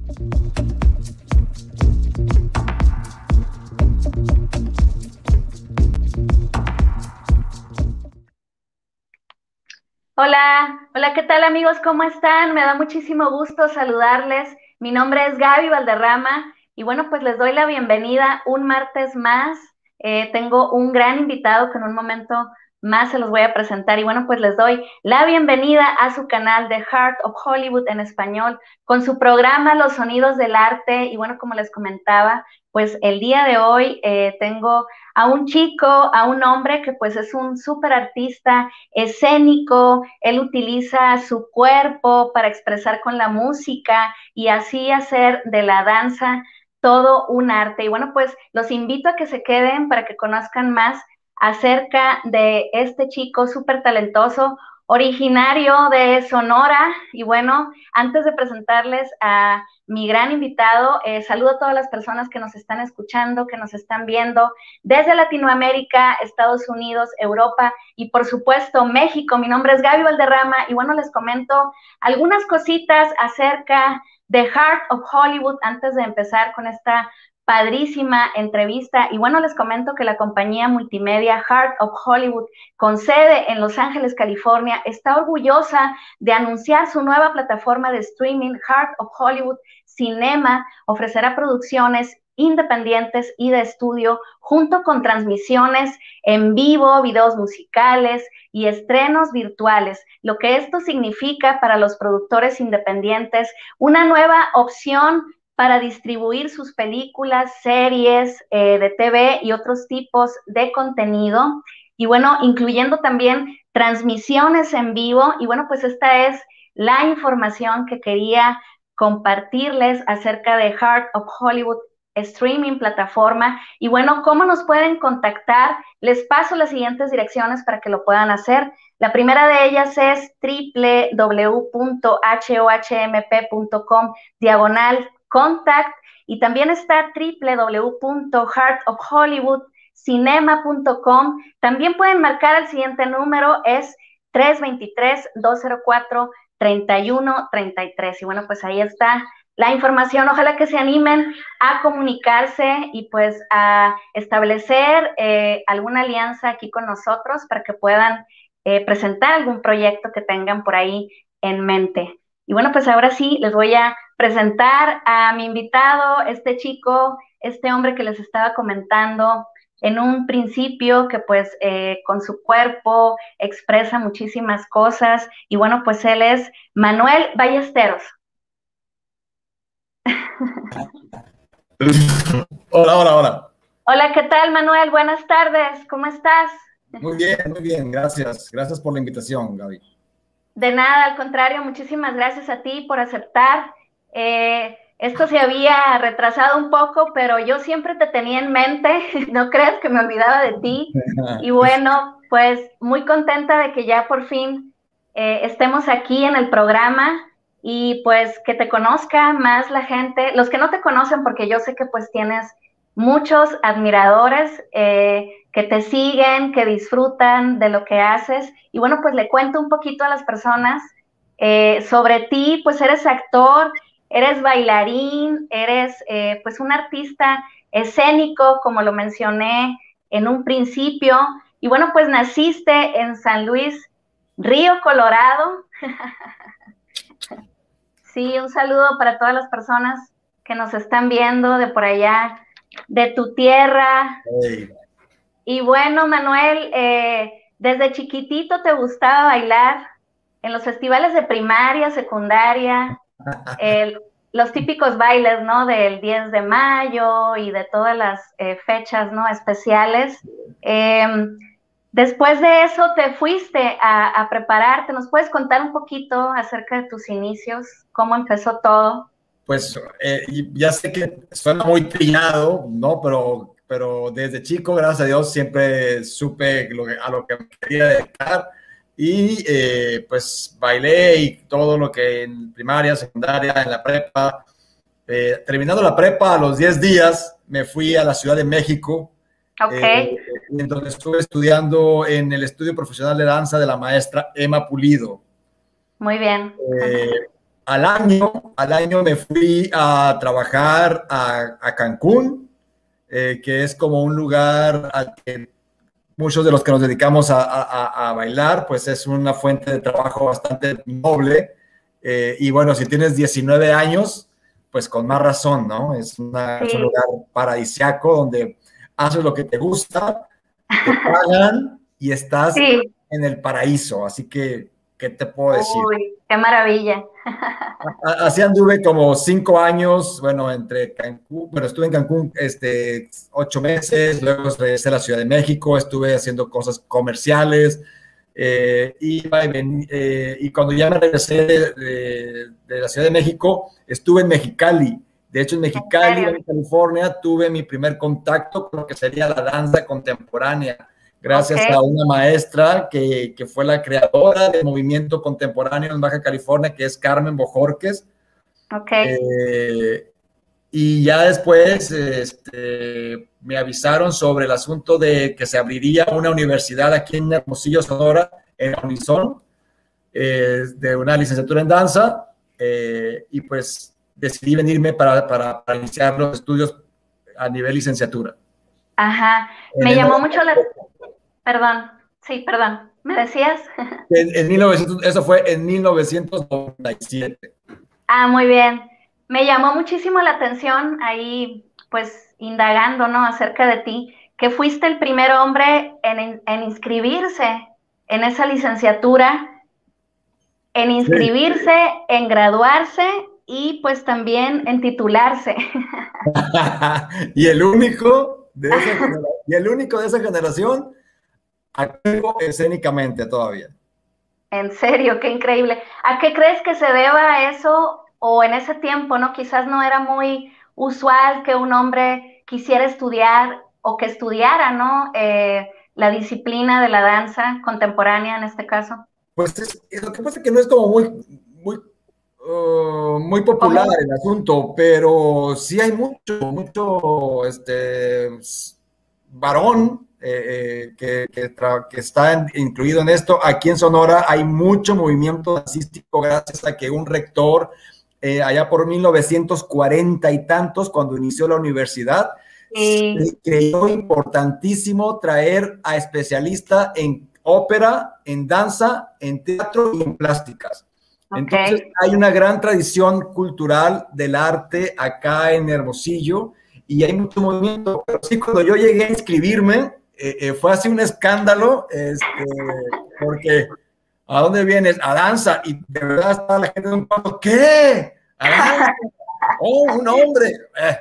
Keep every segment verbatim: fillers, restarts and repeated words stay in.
Hola, hola, ¿qué tal amigos? ¿Cómo están? Me da muchísimo gusto saludarles. Mi nombre es Gaby Valderrama y bueno, pues les doy la bienvenida un martes más. Eh, tengo un gran invitado que en un momento más se los voy a presentar y bueno, pues les doy la bienvenida a su canal de Heart of Hollywood en español con su programa Los Sonidos del Arte y bueno, como les comentaba, pues el día de hoy eh, tengo a un chico, a un hombre que pues es un súper artista escénico, él utiliza su cuerpo para expresar con la música y así hacer de la danza todo un arte. Y bueno, pues los invito a que se queden para que conozcan más acerca de este chico súper talentoso, originario de Sonora. Y bueno, antes de presentarles a mi gran invitado, eh, saludo a todas las personas que nos están escuchando, que nos están viendo desde Latinoamérica, Estados Unidos, Europa y por supuesto México. Mi nombre es Gaby Valderrama y bueno, les comento algunas cositas acerca de Heart of Hollywood antes de empezar con esta padrísima entrevista. Y bueno, les comento que la compañía multimedia Heart of Hollywood, con sede en Los Ángeles, California, está orgullosa de anunciar su nueva plataforma de streaming, Heart of Hollywood Cinema. Ofrecerá producciones independientes y de estudio, junto con transmisiones en vivo, videos musicales y estrenos virtuales, lo que esto significa para los productores independientes una nueva opción para distribuir sus películas, series eh, de T V y otros tipos de contenido, y bueno, incluyendo también transmisiones en vivo, y bueno, pues esta es la información que quería compartirles acerca de Heart of Hollywood streaming plataforma. Y bueno, ¿cómo nos pueden contactar? Les paso las siguientes direcciones para que lo puedan hacer. La primera de ellas es doble u doble u doble u punto hohmp.com diagonal contact, y también está doble u doble u doble u punto heart of hollywood cinema punto com. También pueden marcar el siguiente número, es tres dos tres, dos cero cuatro, tres uno tres tres. Y bueno, pues ahí está la información. Ojalá que se animen a comunicarse y pues a establecer eh, alguna alianza aquí con nosotros para que puedan eh, presentar algún proyecto que tengan por ahí en mente. Y bueno, pues ahora sí les voy a presentar a mi invitado, este chico, este hombre que les estaba comentando en un principio, que pues eh, con su cuerpo expresa muchísimas cosas. Y bueno, pues él es Manuel Ballesteros. Hola, hola, hola. Hola, ¿qué tal, Manuel? Buenas tardes, ¿cómo estás? Muy bien, muy bien, gracias. Gracias por la invitación, Gaby. De nada, al contrario, muchísimas gracias a ti por aceptar. Eh, esto se había retrasado un poco, pero yo siempre te tenía en mente, no creas que me olvidaba de ti. Y bueno, pues muy contenta de que ya por fin eh, estemos aquí en el programa y pues que te conozca más la gente, los que no te conocen, porque yo sé que pues tienes muchos admiradores eh, que te siguen, que disfrutan de lo que haces. Y bueno, pues le cuento un poquito a las personas eh, sobre ti. Pues eres actor, eres bailarín, eres eh, pues un artista escénico, como lo mencioné en un principio. Y bueno, pues naciste en San Luis, Río Colorado. Sí, un saludo para todas las personas que nos están viendo de por allá, de tu tierra. Hey. Y bueno, Manuel, eh, desde chiquitito te gustaba bailar en los festivales de primaria, secundaria, el, los típicos bailes, ¿no? Del diez de mayo y de todas las eh, fechas, ¿no? Especiales. Eh, después de eso te fuiste a, a prepararte. ¿Nos puedes contar un poquito acerca de tus inicios? ¿Cómo empezó todo? Pues eh, ya sé que suena muy trillado, ¿no? Pero, pero desde chico, gracias a Dios, siempre supe lo que, a lo que me quería dedicar. Y eh, pues bailé y todo lo que en primaria, secundaria, en la prepa. Eh, terminando la prepa, a los diez días me fui a la Ciudad de México, Ok. eh, en donde estuve estudiando en el estudio profesional de danza de la maestra Emma Pulido. Muy bien. Eh, al año, al año me fui a trabajar a, a Cancún, eh, que es como un lugar al que muchos de los que nos dedicamos a, a, a bailar, pues es una fuente de trabajo bastante noble. Eh, y bueno, si tienes diecinueve años, pues con más razón, ¿no? Es, una, es un Sí. lugar paradisiaco donde haces lo que te gusta, te pagan y estás Sí. en el paraíso. Así que, ¿qué te puedo decir? Uy, qué maravilla. Así anduve como cinco años, bueno, entre Cancún, bueno, estuve en Cancún este, ocho meses, luego regresé a la Ciudad de México, estuve haciendo cosas comerciales, eh, y, eh, y cuando ya me regresé de, de, de la Ciudad de México, estuve en Mexicali. De hecho, en ¿En Mexicali, serio? en California, tuve mi primer contacto con lo que sería la danza contemporánea, Ok, gracias a una maestra que, que fue la creadora del movimiento contemporáneo en Baja California, que es Carmen Bojorques. ok. Eh, y ya después este, me avisaron sobre el asunto de que se abriría una universidad aquí en Hermosillo, Sonora, en Unison, eh, de una licenciatura en danza, eh, y pues decidí venirme para, para, para iniciar los estudios a nivel licenciatura. Ajá. En Me el llamó mucho la... Perdón, sí, perdón. ¿Me decías? En, en mil novecientos, eso fue en mil novecientos noventa y siete. Ah, muy bien. Me llamó muchísimo la atención ahí, pues, indagando, ¿no? Acerca de ti, que fuiste el primer hombre en, en inscribirse en esa licenciatura, en Sí. inscribirse, en graduarse y pues también en titularse. y el único de esa generación, y el único de esa generación activo escénicamente todavía. En serio, qué increíble. ¿A qué crees que se deba eso? O en ese tiempo, ¿no? Quizás no era muy usual que un hombre quisiera estudiar o que estudiara, ¿no? Eh, la disciplina de la danza contemporánea en este caso. Pues es, es lo que pasa es que no es como muy, muy, uh, muy popular Común. el asunto, pero sí hay mucho, mucho este, varón eh, eh, que, que, que, está en, incluido en esto. Aquí en Sonora hay mucho movimiento dancístico gracias a que un rector, eh, allá por mil novecientos cuarenta y tantos, cuando inició la universidad, Sí. creyó importantísimo traer a especialistas en ópera, en danza, en teatro y en plásticas. Ok. Entonces hay una gran tradición cultural del arte acá en Hermosillo y hay mucho movimiento. Pero sí, cuando yo llegué a inscribirme, eh, eh, fue así un escándalo, este, porque ¿a dónde vienes? A danza. Y de verdad estaba la gente de un cuarto, ¿qué? ¿A danza? Oh, un hombre. Eh.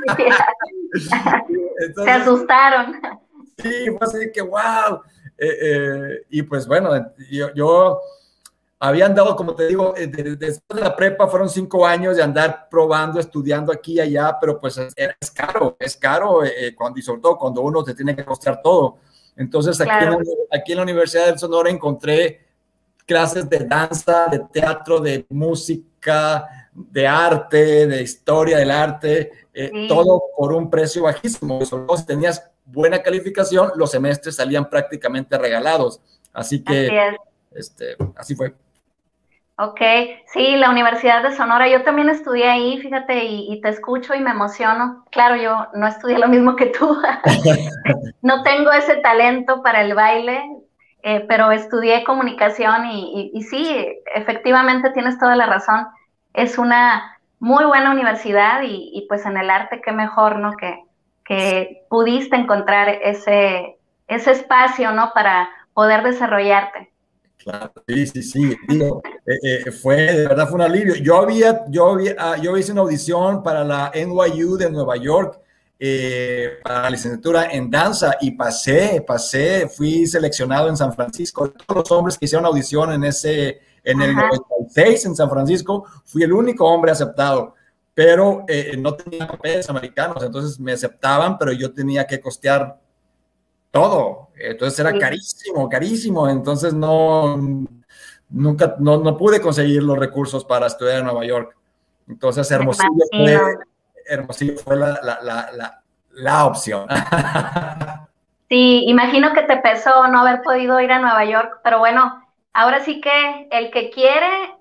Se Entonces, asustaron. sí, fue así que wow. Eh, eh, y pues bueno, yo, yo había andado, como te digo, de, de, después de la prepa fueron cinco años de andar probando, estudiando aquí y allá, pero pues es, es caro, es caro, eh, cuando, y sobre todo cuando uno te tiene que costear todo. Entonces aquí, Claro. en, aquí en la Universidad del Sonora encontré clases de danza, de teatro, de música, de arte, de historia del arte, eh, Sí. todo por un precio bajísimo. Sobre todo si tenías buena calificación, los semestres salían prácticamente regalados. Así Así que, es. este, así fue. Ok, sí, la Universidad de Sonora, yo también estudié ahí, fíjate, y, y te escucho y me emociono. Claro, yo no estudié lo mismo que tú, no tengo ese talento para el baile, eh, pero estudié comunicación y, y, y sí, efectivamente tienes toda la razón. Es una muy buena universidad y, y pues en el arte qué mejor, ¿no? Que, que pudiste encontrar ese, ese espacio, ¿no? Para poder desarrollarte. Claro, sí, sí, sí, digo, eh, eh, fue, de verdad fue un alivio. Yo había, yo había, ah, yo hice una audición para la N Y U de Nueva York, eh, para la licenciatura en danza y pasé, pasé, fui seleccionado en San Francisco. Todos los hombres que hicieron audición en ese, en el Ajá. noventa y seis en San Francisco, fui el único hombre aceptado, pero eh, no tenía papeles americanos, entonces me aceptaban, pero yo tenía que costear todo. Entonces era Sí, carísimo, carísimo. Entonces no, nunca, no, no pude conseguir los recursos para estudiar en Nueva York. Entonces me Hermosillo fue, imagino. Hermosillo fue la, la, la, la, la opción. Sí, imagino que te pesó no haber podido ir a Nueva York, pero bueno, ahora sí que el que quiere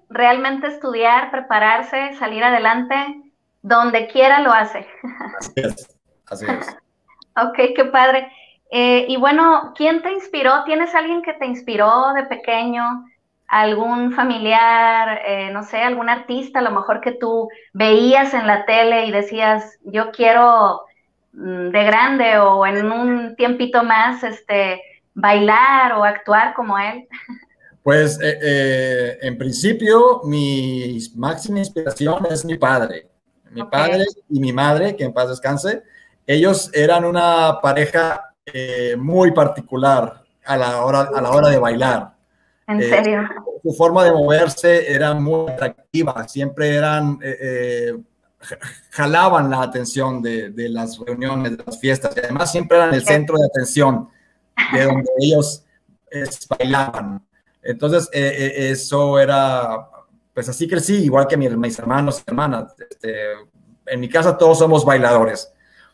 realmente estudiar, prepararse, salir adelante, donde quiera lo hace. Así es, así es. Ok, qué padre. Eh, y bueno, ¿quién te inspiró? ¿Tienes alguien que te inspiró de pequeño? ¿Algún familiar, eh, no sé, algún artista a lo mejor que tú veías en la tele y decías, yo quiero mm, de grande o en un tiempito más, este, bailar o actuar como él? Pues eh, eh, en principio mi máxima inspiración es mi padre. Mi Ok, padre y mi madre, que en paz descanse, ellos eran una pareja eh, muy particular a la hora, a la hora de bailar. en Eh, serio. Su forma de moverse era muy atractiva, siempre eran, eh, eh, jalaban la atención de, de las reuniones, de las fiestas, y además siempre eran el centro de atención de donde ellos eh, bailaban. Entonces, eh, eh, eso era, pues así crecí, igual que mis, mis hermanos y hermanas. Este, en mi casa todos somos bailadores.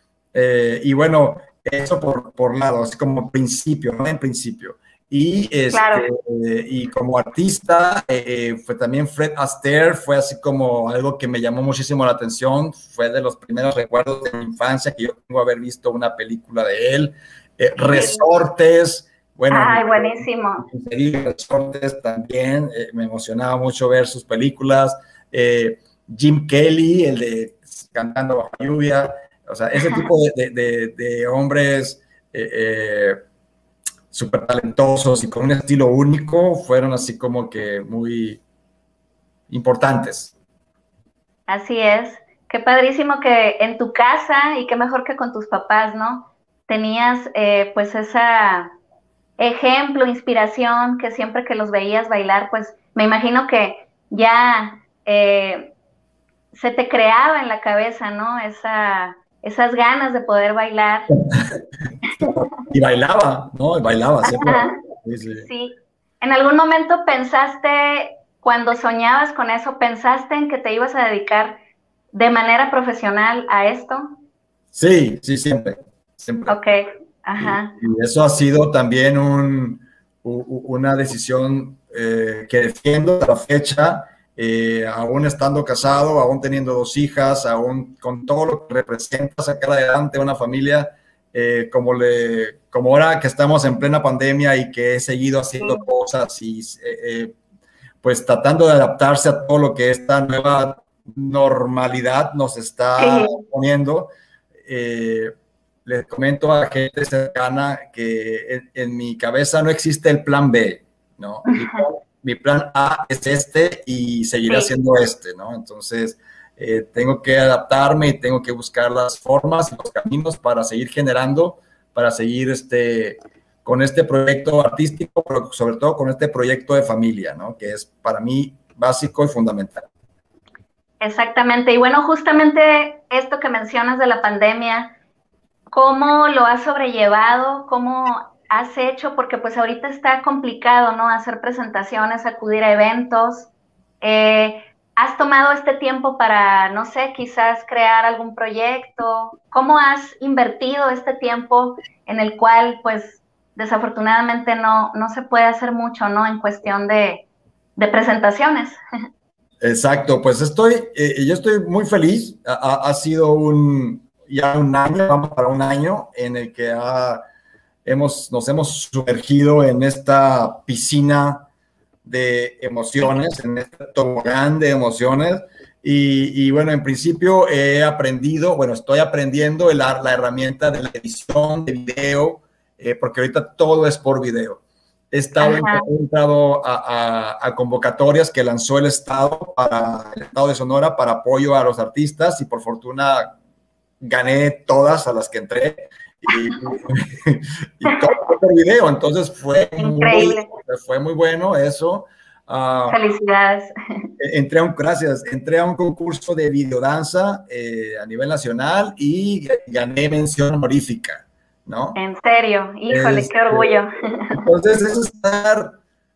Eh, y bueno, eso por, por lado, así como principio, ¿no? En principio. Y, este, Claro, y como artista, eh, fue también Fred Astaire, fue así como algo que me llamó muchísimo la atención, fue de los primeros recuerdos de mi infancia que yo tengo haber visto una película de él. Eh, sí. Resortes, bueno, Ay, buenísimo. Resortes también, eh, me emocionaba mucho ver sus películas. Eh, Jim Kelly, el de Cantando bajo lluvia, o sea, ese tipo de, de, de, de hombres eh, eh, súper talentosos y con un estilo único, fueron así como que muy importantes. Así es. Qué padrísimo que en tu casa y qué mejor que con tus papás, ¿no? Tenías eh, pues esa ejemplo, inspiración, que siempre que los veías bailar, pues me imagino que ya eh, se te creaba en la cabeza, ¿no? Esa, esas ganas de poder bailar. Y bailaba, ¿no? Y bailaba siempre. Ajá. Sí, sí. Sí. ¿En algún momento pensaste, cuando soñabas con eso, pensaste en que te ibas a dedicar de manera profesional a esto? Sí, sí, siempre, siempre. Ok, Y, ajá, y eso ha sido también un, u- una decisión eh, que defiendo a la fecha, eh, aún estando casado, aún teniendo dos hijas, aún con todo lo que representa sacar adelante una familia, eh, como, le, como ahora que estamos en plena pandemia y que he seguido haciendo sí, cosas y eh, eh, pues tratando de adaptarse a todo lo que esta nueva normalidad nos está sí, poniendo. Eh, Les comento a gente cercana que en, en, mi cabeza no existe el plan B, ¿no? Mi plan, mi plan A es este y seguirá sí, siendo este, ¿no? Entonces, eh, tengo que adaptarme y tengo que buscar las formas y los caminos para seguir generando, para seguir este, con este proyecto artístico, pero sobre todo con este proyecto de familia, ¿no? Que es para mí básico y fundamental. exactamente. Y bueno, justamente esto que mencionas de la pandemia, ¿cómo lo has sobrellevado? ¿Cómo has hecho? Porque pues ahorita está complicado, ¿no? Hacer presentaciones, acudir a eventos. Eh, ¿Has tomado este tiempo para, no sé, quizás crear algún proyecto? ¿Cómo has invertido este tiempo en el cual pues desafortunadamente no, no se puede hacer mucho, ¿no? En cuestión de, de presentaciones. Exacto, pues estoy, eh, yo estoy muy feliz. Ha, ha, sido un, ya un año, vamos para un año, en el que ha, hemos, nos hemos sumergido en esta piscina de emociones, en este tobogán de emociones. Y, y bueno, en principio he aprendido, bueno, estoy aprendiendo el, la herramienta de la edición de video, eh, porque ahorita todo es por video. He estado Ajá. entrado a, a, a, convocatorias que lanzó el Estado para el Estado de Sonora para apoyo a los artistas y por fortuna gané todas a las que entré y, y todo fue por video, entonces fue muy, Increíble. fue muy bueno eso. Uh, Felicidades. entré a un, gracias, entré a un concurso de videodanza eh, a nivel nacional y gané mención honorífica, ¿no? En serio, híjole, Este, qué orgullo. entonces, eso estar,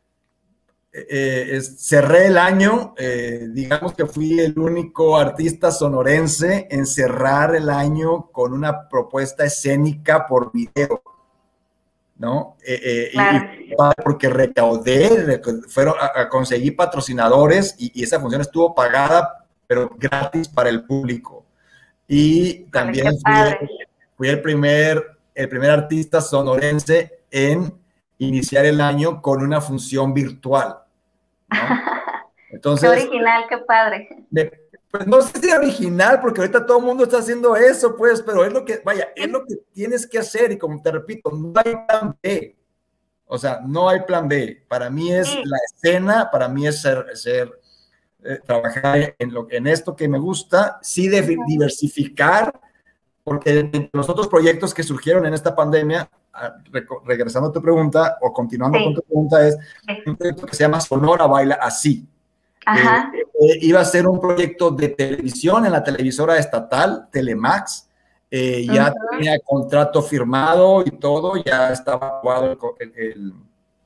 eh, es, cerré el año, eh, digamos que fui el único artista sonorense en cerrar el año con una propuesta escénica por video. ¿no? Eh, eh, Claro. y, y porque recaudé, fueron a, a conseguir patrocinadores y, y esa función estuvo pagada, pero gratis para el público. Y Híjole, qué también fui, padre. fui el, primer, el primer artista sonorense en iniciar el año con una función virtual, ¿no? Qué Entonces, original, qué padre. de, pues no sé si original, porque ahorita todo el mundo está haciendo eso, pues, pero es lo que, vaya, es lo que tienes que hacer y como te repito, no hay plan B. O sea, no hay plan B. Para mí es Sí. la escena, para mí es ser, ser eh, trabajar en, lo, en esto que me gusta, sí de diversificar, porque entre los otros proyectos que surgieron en esta pandemia, re regresando a tu pregunta o continuando Sí. con tu pregunta, es Sí. un proyecto que se llama Sonora Baila Así. Ajá. Eh, eh, iba a ser un proyecto de televisión en la televisora estatal, Telemax. Eh, ya uh-huh. tenía contrato firmado y todo, ya estaba aprobado el, el,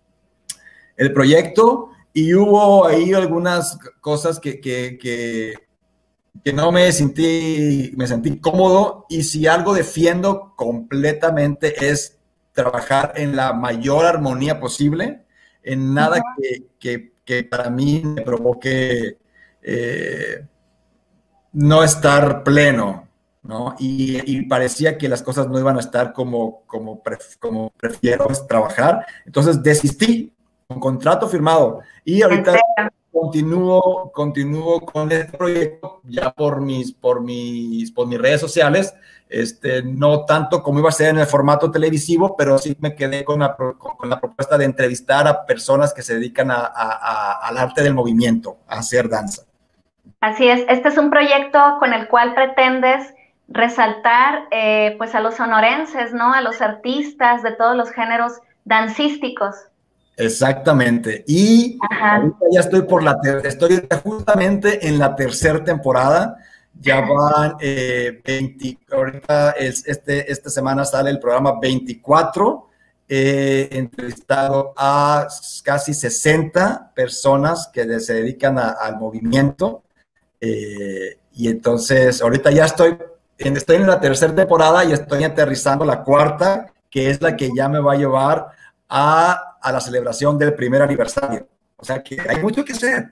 el proyecto y hubo ahí algunas cosas que, que, que, que no me sentí, me sentí cómodo, y si algo defiendo completamente es trabajar en la mayor armonía posible, en nada uh-huh. que, que, que para mí me provoque eh, no estar pleno, ¿no? Y, y, parecía que las cosas no iban a estar como, como, pref, como prefiero trabajar. Entonces desistí con contrato firmado y ahorita continúo, continúo con este proyecto ya por mis, por mis, por mis redes sociales. Este, no tanto como iba a ser en el formato televisivo, pero sí me quedé con la, con la propuesta de entrevistar a personas que se dedican a, a, a, al arte del movimiento, a hacer danza. Así es, este es un proyecto con el cual pretendes resaltar eh, pues a los sonorenses, ¿no? A los artistas de todos los géneros dancísticos. Exactamente. Y Ajá. ahorita ya estoy por la estoy justamente en la tercera temporada. Ya van eh, veinte, ahorita es, este, esta semana sale el programa veinticuatro. He entrevistado a casi sesenta personas que se dedican a, al movimiento. Eh, y entonces ahorita ya estoy en, estoy en la tercera temporada y estoy aterrizando la cuarta, que es la que ya me va a llevar a, a la celebración del primer aniversario. O sea que hay mucho que hacer.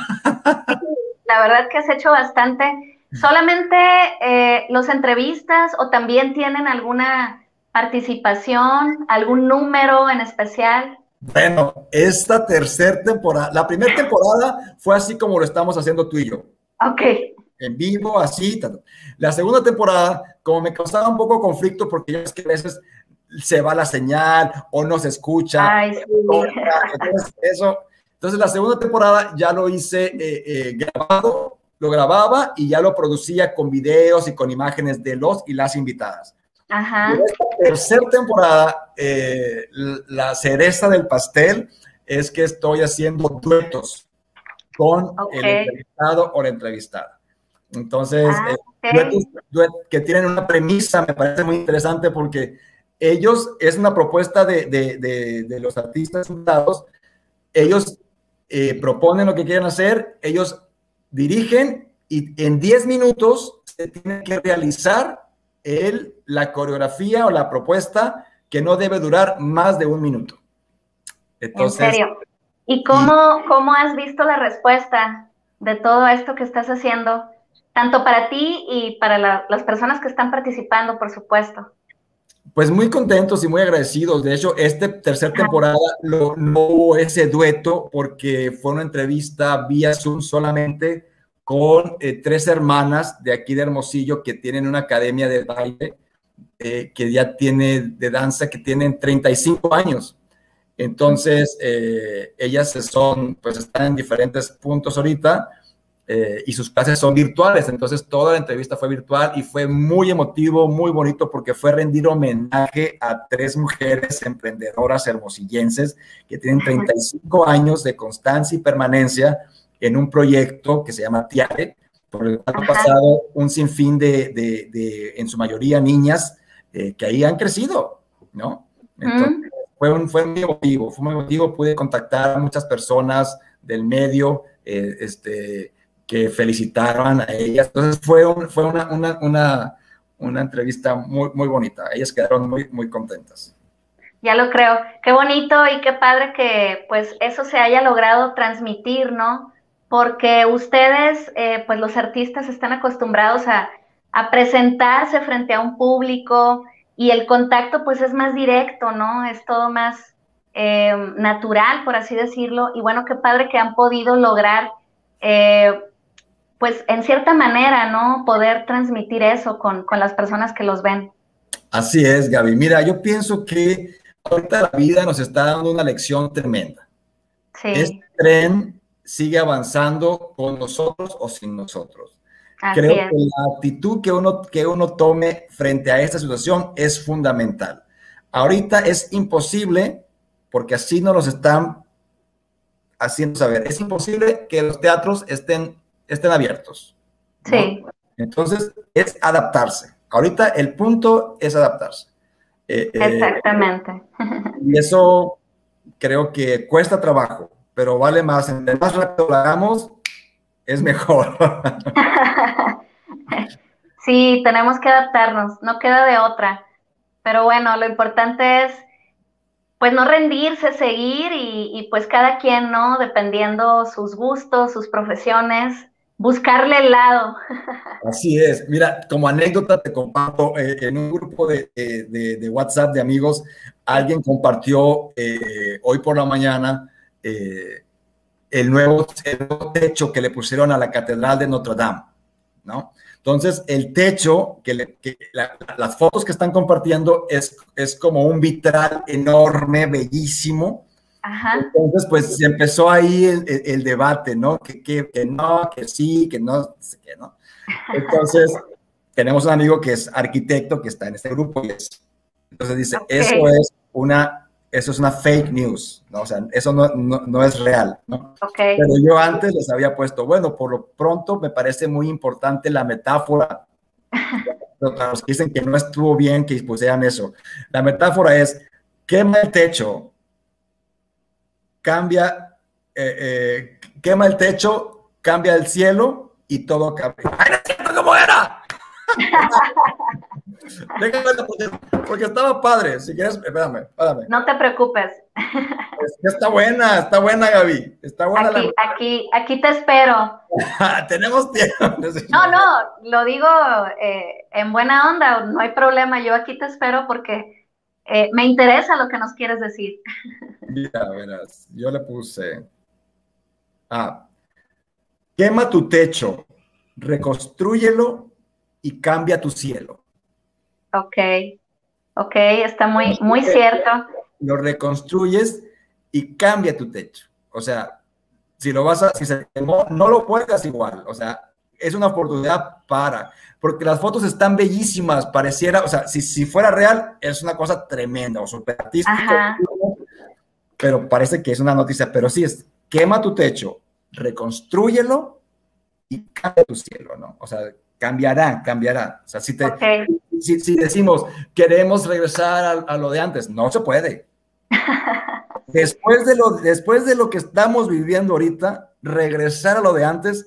La verdad que has hecho bastante. ¿Solamente eh, los entrevistas o también tienen alguna participación, algún número en especial? Bueno, esta tercera temporada, la primera temporada fue así como lo estamos haciendo tú y yo. Ok. En vivo, así. Tanto. La segunda temporada, como me causaba un poco conflicto, porque ya es que a veces se va la señal o no se escucha. Ay, sí. Entonces, eso, entonces, la segunda temporada ya lo hice eh, eh, grabado, lo grababa y ya lo producía con videos y con imágenes de los y las invitadas. Ajá. En esta tercera temporada, eh, la cereza del pastel es que estoy haciendo duetos con okay. el entrevistado o la entrevistada. Entonces, ah, okay. eh, duetos, duetos que tienen una premisa, me parece muy interesante porque ellos, es una propuesta de, de, de, de los artistas invitados, ellos eh, proponen lo que quieren hacer, ellos dirigen y en diez minutos se tiene que realizar el, la coreografía o la propuesta que no debe durar más de un minuto. Entonces, ¿en serio? ¿Y cómo, y cómo has visto la respuesta de todo esto que estás haciendo? Tanto para ti y para la, las personas que están participando, por supuesto. Pues muy contentos y muy agradecidos. De hecho, esta tercera temporada lo, no hubo ese dueto porque fue una entrevista vía Zoom solamente con eh, tres hermanas de aquí de Hermosillo que tienen una academia de baile eh, que ya tiene de danza, que tienen treinta y cinco años. Entonces, eh, ellas son, pues están en diferentes puntos ahorita eh, y sus clases son virtuales. Entonces, toda la entrevista fue virtual y fue muy emotivo, muy bonito porque fue rendir homenaje a tres mujeres emprendedoras hermosillenses que tienen treinta y cinco años de constancia y permanencia en un proyecto que se llama TIARE, por el cual ha pasado un sinfín de, de, de, en su mayoría, niñas eh, que ahí han crecido, ¿no? Entonces, mm. fue, un, fue muy emotivo, fue muy emotivo, pude contactar a muchas personas del medio eh, este, que felicitaron a ellas, entonces fue, un, fue una, una, una, una entrevista muy, muy bonita, ellas quedaron muy, muy contentas. Ya lo creo. Qué bonito y qué padre que pues eso se haya logrado transmitir, ¿no? Porque ustedes, eh, pues los artistas están acostumbrados a, a presentarse frente a un público y el contacto pues es más directo, ¿no? Es todo más eh, natural, por así decirlo. Y bueno, qué padre que han podido lograr, eh, pues en cierta manera, ¿no? Poder transmitir eso con, con las personas que los ven. Así es, Gaby. Mira, yo pienso que ahorita la vida nos está dando una lección tremenda. Este Sí, tren sigue avanzando con nosotros o sin nosotros. así Creo es. que la actitud que uno, que uno tome frente a esta situación es fundamental. Ahorita es imposible, porque así nos los están haciendo saber, es imposible que los teatros estén, estén abiertos, ¿no? Sí. Entonces, es adaptarse. Ahorita el punto es adaptarse. Eh, eh, Exactamente. y eso creo que cuesta trabajo, pero vale más. Entre más rápido lo hagamos, es mejor. Sí, tenemos que adaptarnos, no queda de otra. Pero bueno, lo importante es pues no rendirse, seguir y, y pues cada quien, ¿no? Dependiendo sus gustos, sus profesiones, buscarle el lado. Así es. Mira, como anécdota te comparto, eh, en un grupo de, de, de, WhatsApp de amigos, Sí. alguien compartió eh, hoy por la mañana eh, el, nuevo, el nuevo techo que le pusieron a la Catedral de Notre Dame, ¿no? Entonces, el techo, que, le, que la, las fotos que están compartiendo es, es como un vitral enorme, bellísimo. Ajá. Entonces, pues se empezó ahí el, el, el debate, ¿no? Que, que, que no, que sí, que no, que no. Entonces, tenemos un amigo que es arquitecto que está en este grupo y es, entonces dice, eso Ok, es una, eso es una fake news, ¿no? O sea, eso no, no, no es real, ¿no? ok. Pero yo antes les había puesto, bueno, por lo pronto me parece muy importante la metáfora, para los que dicen que no estuvo bien que pusieran eso. La metáfora es, quema el techo, cambia, eh, eh, quema el techo, cambia el cielo y todo cambia. ¡Ay, no es cierto cómo era! Déjame, porque, porque estaba padre. Si quieres, espérame, espérame. No te preocupes. Es que está buena, está buena, Gaby. Está buena la. Aquí, aquí, aquí te espero. Tenemos tiempo. No, no, lo digo eh, en buena onda, no hay problema. Yo aquí te espero porque eh, me interesa lo que nos quieres decir. Mira, verás, yo le puse. Ah, quema tu techo, reconstrúyelo y cambia tu cielo. Ok, ok, está muy, muy cierto. Lo reconstruyes y cambia tu techo. O sea, si lo vas a, si se quemó, no lo cuelgas igual. O sea, es una oportunidad para, porque las fotos están bellísimas, pareciera, o sea, si, si fuera real, es una cosa tremenda o súper artística, Ajá. pero parece que es una noticia, pero sí es, quema tu techo, reconstrúyelo y cambia tu cielo, ¿no? O sea, cambiará, cambiará. O sea, si, te, Ok. si, si decimos, queremos regresar a, a lo de antes, no se puede. Después de, lo, después de lo que estamos viviendo ahorita, regresar a lo de antes,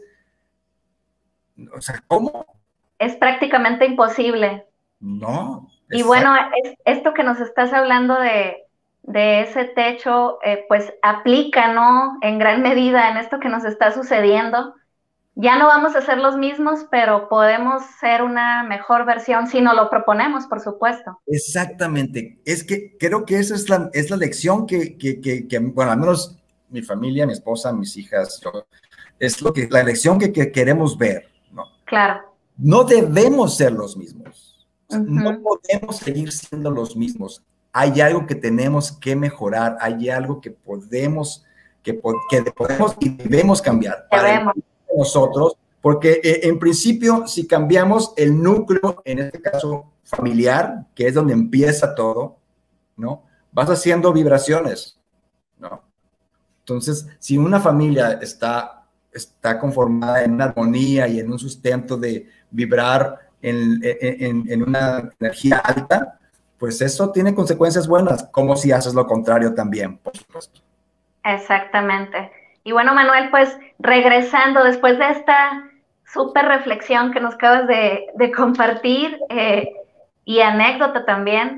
o sea, ¿cómo? Es prácticamente imposible. No. Y Exacto. bueno, es, esto que nos estás hablando de, de ese techo, eh, pues aplica, ¿no? En gran medida en esto que nos está sucediendo. Ya no vamos a ser los mismos, pero podemos ser una mejor versión si nos lo proponemos, por supuesto. Exactamente. Es que creo que esa es la, es la lección que, que, que, que, bueno, al menos mi familia, mi esposa, mis hijas, yo, es lo que, la lección que, que queremos ver, ¿no? Claro. No debemos ser los mismos. O sea, no Uh-huh. podemos seguir siendo los mismos. Hay algo que tenemos que mejorar, hay algo que podemos, que, que podemos y debemos cambiar para el Debemos. nosotros, porque eh, en principio, si cambiamos el núcleo, en este caso familiar, que es donde empieza todo, ¿no? Vas haciendo vibraciones, ¿no? Entonces, si una familia está, está conformada en una armonía y en un sustento de vibrar en, en, en una energía alta, pues eso tiene consecuencias buenas, como si haces lo contrario también, por supuesto. Exactamente. Y bueno, Manuel, pues regresando después de esta súper reflexión que nos acabas de, de compartir eh, y anécdota también,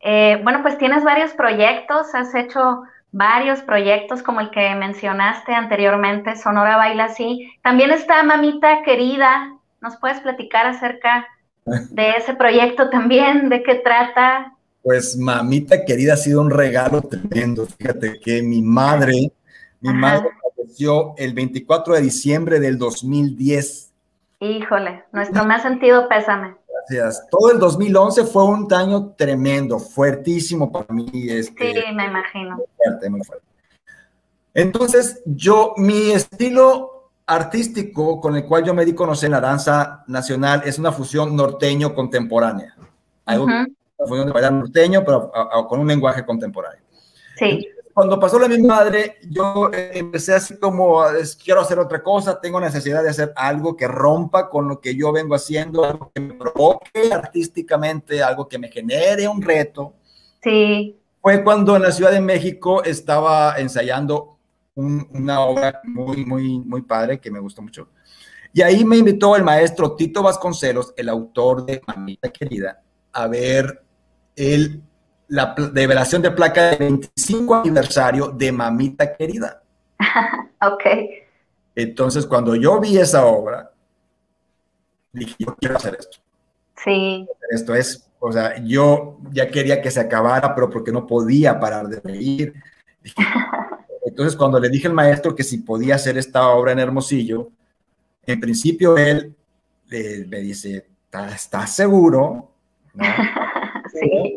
Eh, bueno, pues tienes varios proyectos, has hecho varios proyectos como el que mencionaste anteriormente, Sonora Baila Así. También está Mamita Querida, ¿nos puedes platicar acerca de ese proyecto también? ¿De qué trata? Pues Mamita Querida ha sido un regalo tremendo. Fíjate que mi madre, mi madre Ajá. falleció el veinticuatro de diciembre del dos mil diez. Híjole, nuestro más sentido pésame. Gracias. Todo el dos mil once fue un año tremendo, fuertísimo para mí, Sí, este, me imagino. muy fuerte, muy fuerte. Entonces, yo, mi estilo artístico con el cual yo me di a conocer en la danza nacional es una fusión norteño contemporánea. Algo que Ujú. una fusión de bailar norteño, pero a, a, con un lenguaje contemporáneo. Sí. Entonces, cuando pasó la mi madre, yo eh, empecé así como, es, quiero hacer otra cosa, tengo necesidad de hacer algo que rompa con lo que yo vengo haciendo, algo que me provoque artísticamente, algo que me genere un reto. Sí. Fue cuando en la Ciudad de México estaba ensayando un, una obra muy, muy, muy padre que me gustó mucho. Y ahí me invitó el maestro Tito Vasconcelos, el autor de Mamita Querida, a ver el, la develación de placa del veinticinco aniversario de Mamita Querida. Ok. Entonces, cuando yo vi esa obra, dije, yo quiero hacer esto. Sí. Esto es, o sea, yo ya quería que se acabara, pero porque no podía parar de reír. Dije, entonces, cuando le dije al maestro que si podía hacer esta obra en Hermosillo, en principio él eh, me dice, ¿estás seguro? ¿No? Sí.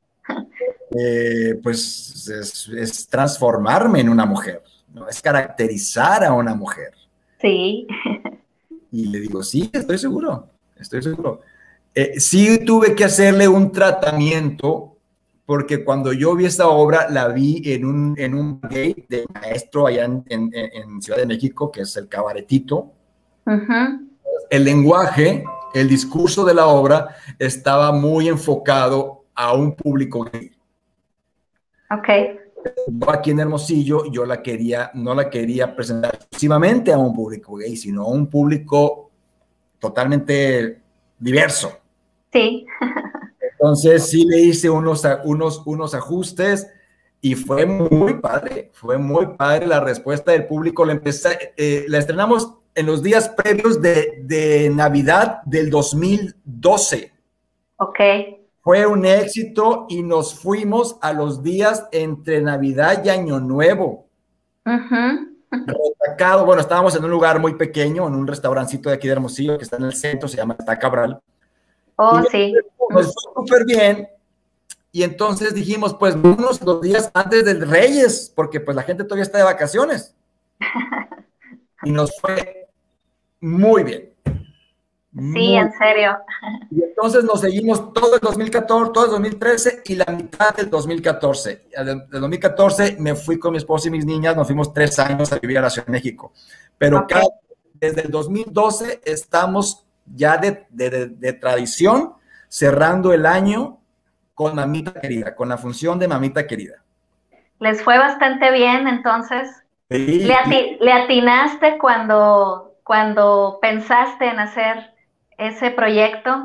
Eh, pues es, es, transformarme en una mujer, ¿no? Es caracterizar a una mujer. Sí. Y le digo, sí, estoy seguro, estoy seguro. Eh, sí tuve que hacerle un tratamiento, porque cuando yo vi esta obra, la vi en un, en un gay de maestro allá en, en, en Ciudad de México, que es el Cabaretito. Uh-huh. El lenguaje, el discurso de la obra estaba muy enfocado a un público gay. Ok. Yo aquí en Hermosillo, yo la quería, no la quería presentar exclusivamente a un público gay, sino a un público totalmente diverso. Sí. Entonces sí le hice unos, unos, unos ajustes y fue muy padre, fue muy padre la respuesta del público. La, empecé, eh, la estrenamos en los días previos de, de Navidad del dos mil doce. Ok. Fue un éxito y nos fuimos a los días entre Navidad y Año Nuevo. Uh-huh. Retacado, bueno, estábamos en un lugar muy pequeño, en un restaurancito de aquí de Hermosillo, que está en el centro, se llama Está Cabral. Oh, Y sí. nos fue súper bien. Y entonces dijimos, pues, unos dos días antes del Reyes, porque pues la gente todavía está de vacaciones. Y nos fue muy bien. Sí, Muy en serio. Y entonces nos seguimos todo el dos mil catorce, todo el dos mil trece y la mitad del dos mil catorce. Del dos mil catorce me fui con mi esposa y mis niñas, nos fuimos tres años a vivir a la Ciudad de México. Pero Okay. cada, desde el dos mil doce estamos ya de, de, de, de tradición cerrando el año con Mamita Querida, con la función de Mamita Querida. Les fue bastante bien, entonces. Sí, ¿Le, ati ¿Le atinaste cuando, cuando pensaste en hacer ese proyecto?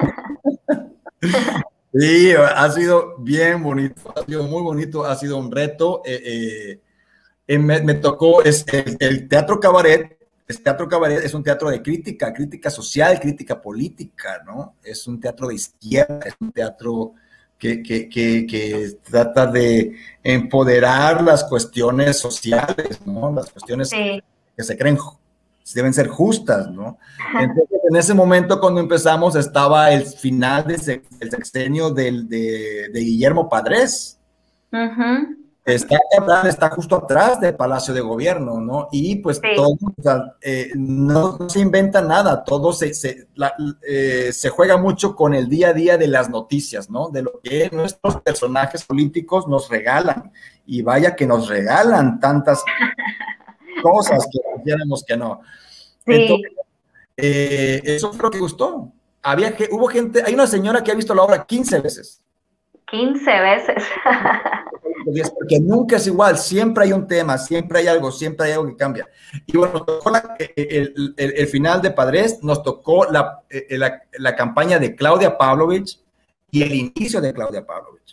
Sí, ha sido bien bonito, ha sido muy bonito, ha sido un reto. Eh, eh, me, me tocó es el, el teatro cabaret. El teatro cabaret es un teatro de crítica, crítica social, crítica política, ¿no? Es un teatro de izquierda, es un teatro que, que, que, que trata de empoderar las cuestiones sociales, ¿no? Las cuestiones Sí. que se creen deben ser justas, ¿no? Entonces, en ese momento, cuando empezamos, estaba el final del sexenio del, de, de Guillermo Padres. Uh-huh. Está, está justo atrás del Palacio de Gobierno, ¿no? Y pues sí. todo, o sea, eh, no, no se inventa nada, todo se, se, la, eh, se juega mucho con el día a día de las noticias, ¿no? De lo que nuestros personajes políticos nos regalan. Y vaya que nos regalan tantas cosas que quisiéramos que no. Sí. Entonces, eh, eso fue lo que gustó. Había, hubo gente, hay una señora que ha visto la obra quince veces. quince veces. Porque nunca es igual, siempre hay un tema, siempre hay algo, siempre hay algo que cambia. Y bueno, nos tocó la, el, el, el final de Padres, nos tocó la, la, la campaña de Claudia Pavlovich y el inicio de Claudia Pavlovich.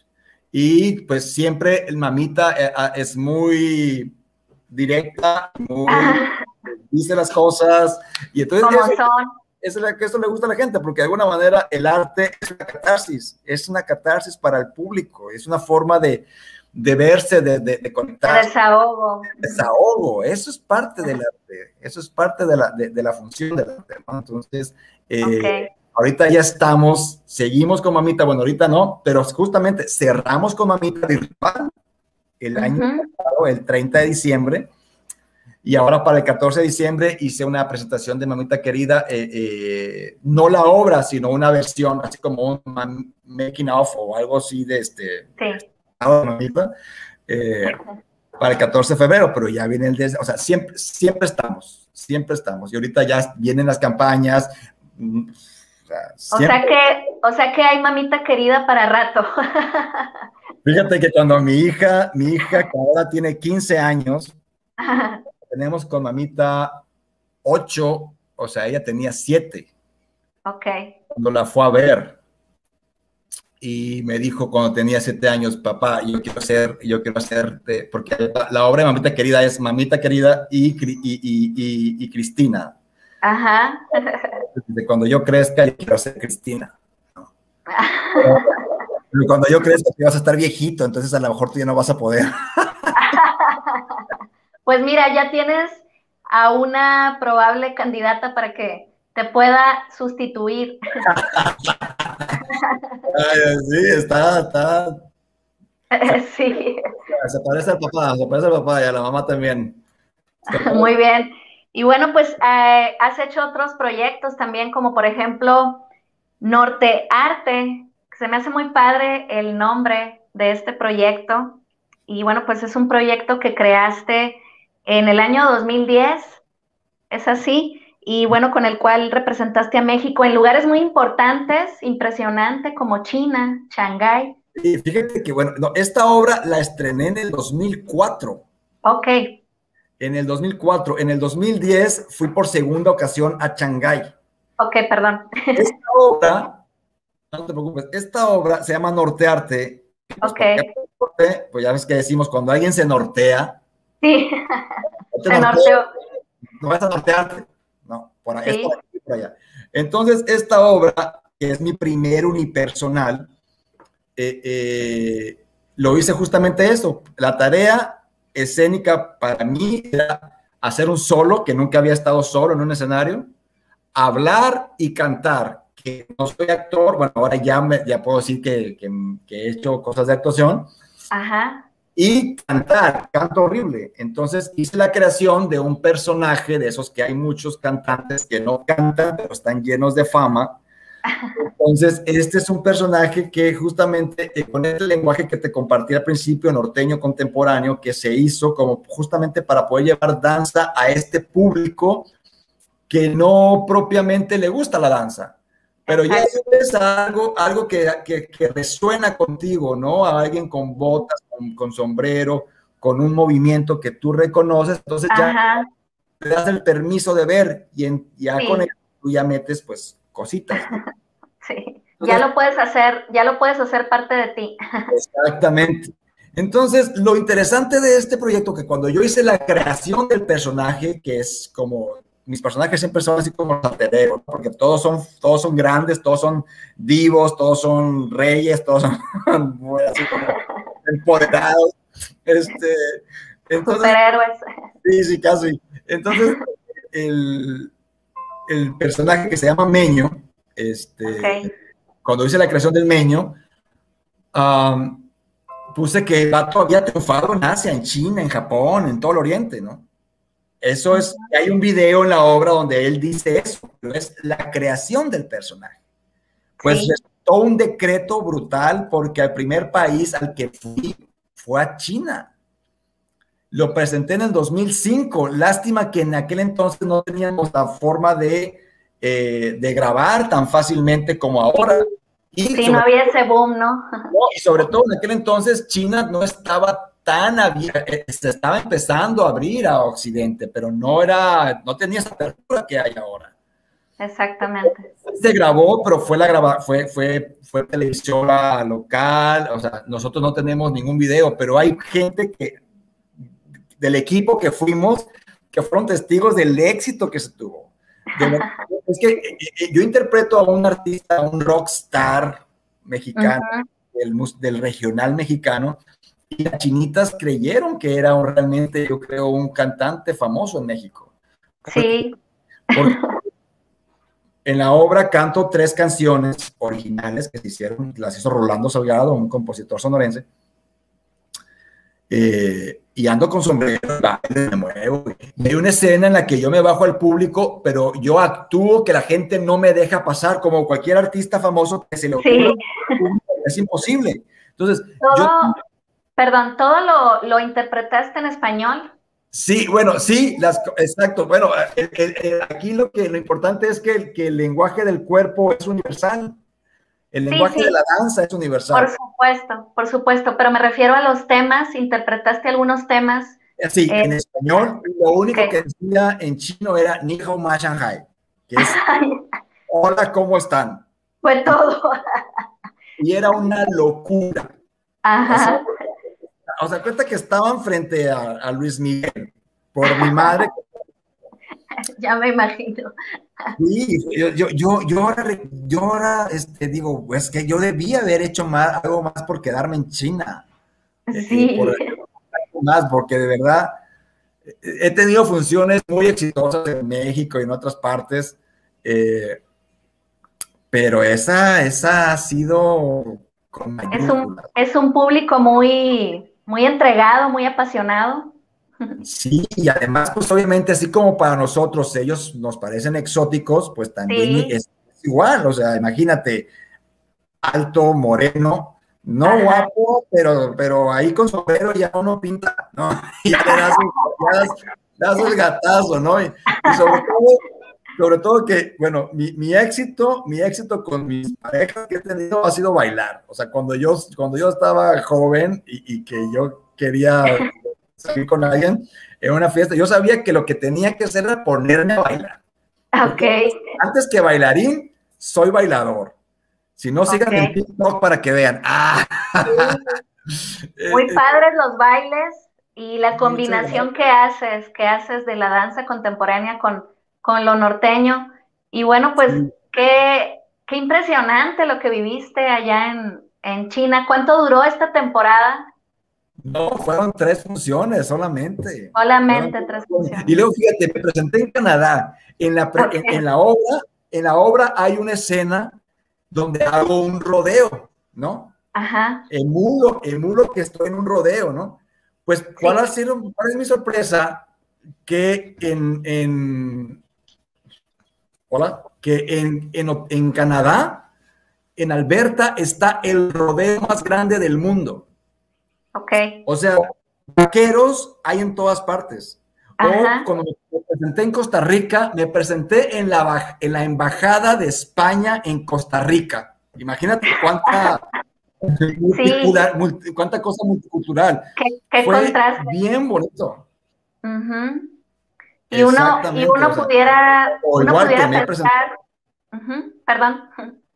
y pues siempre el mamita eh, es muy directa, muy, dice las cosas, y entonces como eso, son. eso, eso le gusta a la gente, porque de alguna manera el arte es una catarsis, es una catarsis para el público, es una forma de, de verse, de, de, de conectar. De desahogo. Desahogo, eso es parte del arte, eso es parte de la, de, de la función del arte, ¿no? Entonces, eh, okay. Ahorita ya estamos, seguimos con Mamita, bueno, ahorita no, pero justamente cerramos con Mamita virtual el uh-huh. año pasado, el treinta de diciembre, y ahora para el catorce de diciembre hice una presentación de Mamita Querida, eh, eh, no la obra, sino una versión, así como un making of o algo así de este, sí. de Mamita, eh, para el catorce de febrero, pero ya viene el, de, o sea, siempre, siempre estamos, siempre estamos, y ahorita ya vienen las campañas. O sea, que, o sea que hay Mamita Querida para rato. Fíjate que cuando mi hija, mi hija que ahora tiene quince años, tenemos con Mamita ocho, o sea, ella tenía siete. Ok. Cuando la fue a ver y me dijo cuando tenía siete años, papá, yo quiero hacer, yo quiero hacer, porque la, la obra de Mamita Querida es Mamita Querida y, y, y, y, y Cristina. Ajá. De cuando yo crezca, yo quiero ser Cristina. ¿No? Pero, pero cuando yo crezca, tú vas a estar viejito, entonces a lo mejor tú ya no vas a poder. Pues mira, ya tienes a una probable candidata para que te pueda sustituir. Ay, sí, está, está. Sí. Se parece al papá, se parece al papá y a la mamá también. Muy bien. Y bueno, pues eh, has hecho otros proyectos también, como por ejemplo Norte Arte. Se me hace muy padre el nombre de este proyecto. Y bueno, pues es un proyecto que creaste en el año dos mil diez, ¿es así? Y bueno, con el cual representaste a México en lugares muy importantes, impresionante, como China, Shanghái. Y fíjate que, bueno, no, esta obra la estrené en el dos mil cuatro. Ok. En el dos mil cuatro. En el dos mil diez fui por segunda ocasión a Shanghái. Ok, perdón. Esta obra, no te preocupes, esta obra se llama Nortearte. Pues, ok. Norte, pues ya ves que decimos, cuando alguien se nortea. Sí, no se norteó. No vas a nortearte. No, por, ahí, sí. por, aquí, por allá. Entonces, esta obra, que es mi primer unipersonal, eh, eh, lo hice justamente eso. La tarea escénica para mí era hacer un solo, que nunca había estado solo en un escenario, hablar y cantar, que no soy actor, bueno, ahora ya, me, ya puedo decir que, que, que he hecho cosas de actuación. Ajá. Y cantar, canto horrible. Entonces hice la creación de un personaje, de esos que hay muchos cantantes que no cantan, pero están llenos de fama. Entonces, este es un personaje que justamente eh, con el lenguaje que te compartí al principio, norteño contemporáneo, que se hizo como justamente para poder llevar danza a este público que no propiamente le gusta la danza. Pero ya es algo, algo que, que, que resuena contigo, ¿no? A alguien con botas, con, con sombrero, con un movimiento que tú reconoces, entonces ya Ajá. te das el permiso de ver y en, ya sí. con eso tú ya metes, pues, cositas, ¿no? Sí, entonces, ya lo puedes hacer, ya lo puedes hacer parte de ti. Exactamente. Entonces, lo interesante de este proyecto, que cuando yo hice la creación del personaje, que es como... mis personajes siempre son así como santereros, porque todos son, todos son grandes, todos son divos, todos son reyes, todos son así como empoderados. Este, entonces, superhéroes. Sí, sí, casi. Entonces, el, el personaje que se llama Meño, este, okay. cuando hice la creación del Meño, um, puse que el vato había triunfado en Asia, en China, en Japón, en todo el Oriente, ¿no? Eso es, hay un video en la obra donde él dice eso, pero es la creación del personaje. Pues sí. Todo un decreto brutal porque el primer país al que fui fue a China. Lo presenté en el dos mil cinco. Lástima que en aquel entonces no teníamos la forma de, eh, de grabar tan fácilmente como ahora. Y sí, sobre, no había ese boom, ¿no? ¿no? Y sobre todo en aquel entonces China no estaba tan abierta, se estaba empezando a abrir a Occidente, pero no era, no tenía esa apertura que hay ahora. exactamente. Se grabó, pero fue la graba, fue, fue, fue televisión local, o sea, nosotros no tenemos ningún video, pero hay gente que, del equipo que fuimos, que fueron testigos del éxito que se tuvo. De verdad, es que eh, eh, yo interpreto a un artista, a un rockstar mexicano, uh-huh. del, del regional mexicano, y las chinitas creyeron que era un, realmente, yo creo, un cantante famoso en México. Sí. Porque en la obra canto tres canciones originales que se hicieron, las hizo Rolando Salgado, un compositor sonorense, eh, y ando con sombrero, me muevo. Y hay una escena en la que yo me bajo al público, pero yo actúo que la gente no me deja pasar, como cualquier artista famoso que se le ocurre, sí. Es imposible. Entonces, todo, yo... Perdón, ¿todo lo, lo interpretaste en español? Sí, bueno, sí, las, exacto. Bueno, el, el, el, aquí lo que lo importante es que el, que el lenguaje del cuerpo es universal. El lenguaje sí, sí. de la danza es universal. Por supuesto, por supuesto, pero me refiero a los temas, ¿interpretaste algunos temas? Sí, eh, en español, lo único okay. que decía en chino era Ni hao ma Shanghai, que es hola, ¿cómo están? Fue todo. Y era una locura. Ajá. O sea, o sea, cuenta que estaban frente a, a Luis Miguel, por mi madre. Ya me imagino. Sí, yo, yo, yo, yo ahora, yo ahora este, digo, pues que yo debía haber hecho más, algo más por quedarme en China. Sí. Eh, por, más, porque de verdad he tenido funciones muy exitosas en México y en otras partes, eh, pero esa, esa ha sido con es un, es un público muy, muy entregado, muy apasionado. Sí, y además, pues obviamente, así como para nosotros ellos nos parecen exóticos, pues también sí. es, es igual, o sea, imagínate, alto, moreno, no Ajá. guapo, pero, pero ahí con sombrero ya uno pinta, ¿no? Y ya le das, ya das, das el gatazo, ¿no? Y, y sobre todo, sobre todo que, bueno, mi, mi éxito, mi éxito con mis parejas que he tenido ha sido bailar, o sea, cuando yo, cuando yo estaba joven y, y que yo quería salir con alguien en una fiesta, yo sabía que lo que tenía que hacer era ponerme a bailar. Ok. Antes que bailarín, soy bailador. Si no, sigan okay. en TikTok para que vean. ¡Ah! Sí. Muy padres los bailes y la combinación que haces, que haces de la danza contemporánea con, con lo norteño. Y bueno, pues sí. qué, qué impresionante lo que viviste allá en, en China. ¿Cuánto duró esta temporada? No, fueron tres funciones solamente. Solamente fueron tres funciones. Y luego, fíjate, me presenté en Canadá. En la, okay. en, en, la obra, en la obra hay una escena donde hago un rodeo, ¿no? Ajá. Emulo, emulo que estoy en un rodeo, ¿no? Pues, ¿cuál, sí. ha sido, ¿cuál es mi sorpresa? Que en, en hola, que en, en, en Canadá, en Alberta, está el rodeo más grande del mundo. Ok. O sea, vaqueros hay en todas partes. Ajá. O cuando me presenté en Costa Rica, me presenté en la, en la Embajada de España en Costa Rica. Imagínate cuánta, multicultural, sí. multi, cuánta cosa multicultural. ¿Qué, qué Fue contraste? bien bonito. Uh-huh. Y uno, y uno o sea, pudiera, o uno igual pudiera que me pensar, uh-huh. Perdón.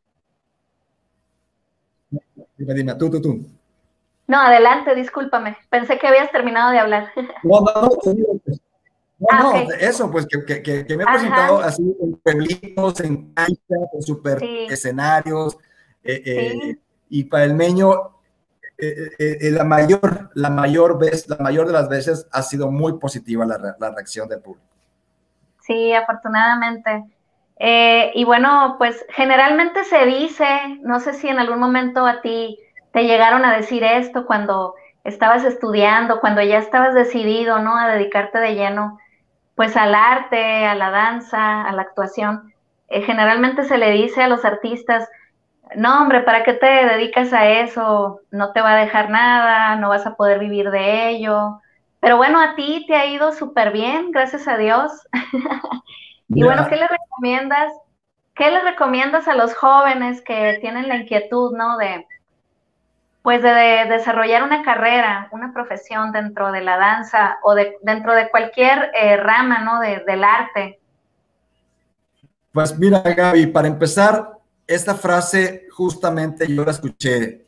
Dime, dime, tú, tú, tú. No, adelante, discúlpame. Pensé que habías terminado de hablar. No, no, no. No, ah, no, okay. eso, pues que, que, que me he Ajá. presentado así en pueblitos, en canchas, en super sí. escenarios, eh, sí. eh, y para el Meño, eh, eh, la mayor, la mayor vez, la mayor de las veces ha sido muy positiva la, la reacción del público. Sí, afortunadamente. Eh, y bueno, pues generalmente se dice, no sé si en algún momento a ti te llegaron a decir esto cuando estabas estudiando, cuando ya estabas decidido, ¿no? A dedicarte de lleno, pues al arte, a la danza, a la actuación. Eh, generalmente se le dice a los artistas, no, hombre, ¿para qué te dedicas a eso? No te va a dejar nada, no vas a poder vivir de ello. Pero bueno, a ti te ha ido súper bien, gracias a Dios. Y yeah. bueno, ¿qué le recomiendas? ¿Qué le recomiendas a los jóvenes que tienen la inquietud, ¿no? De, pues de, de desarrollar una carrera, una profesión dentro de la danza o de, dentro de cualquier eh, rama, ¿no? De, del arte. Pues mira, Gaby, para empezar, esta frase justamente yo la escuché